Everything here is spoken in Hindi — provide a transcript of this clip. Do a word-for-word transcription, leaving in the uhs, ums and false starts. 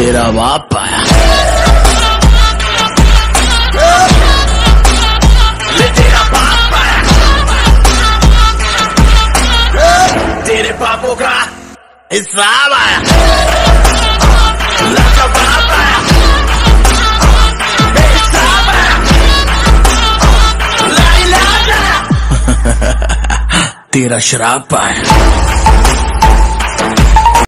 तेरा बाप आया, तेरा बाप आया, तेरे पापों का हिसाब आया, तेरा बाप आया, हिसाब आया, ला इलाज आया, तेरा शराब आया।